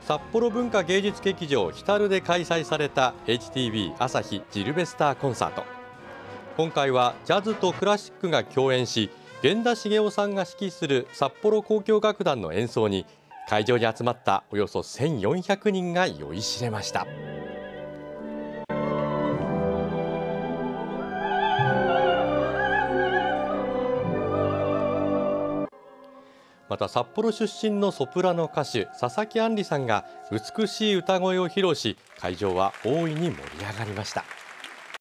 札幌文化芸術劇場ヒタルで開催された HTB 朝日ジルベスターコンサート。今回はジャズとクラシックが共演し、源田茂雄さんが指揮する札幌交響楽団の演奏に会場に集まったおよそ1400人が酔いしれました。また札幌出身のソプラノ歌手佐々木杏里さんが美しい歌声を披露し、会場は大いに盛り上がりました。